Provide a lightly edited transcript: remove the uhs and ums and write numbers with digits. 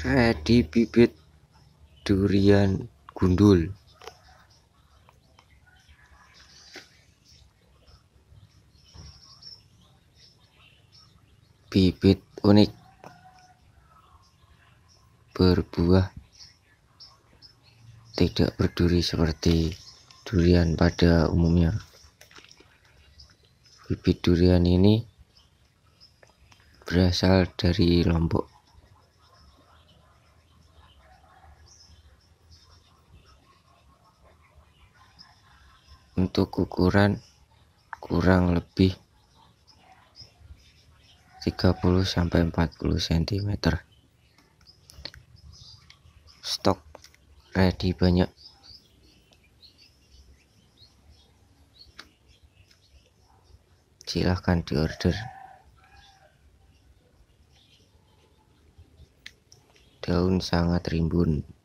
Ready bibit durian gundul. Bibit unik, berbuah, tidak berduri seperti durian pada umumnya. Bibit durian ini berasal dari Lombok. Untuk ukuran kurang lebih 30-40 cm. Stok ready banyak. Silahkan diorder. Daun sangat rimbun.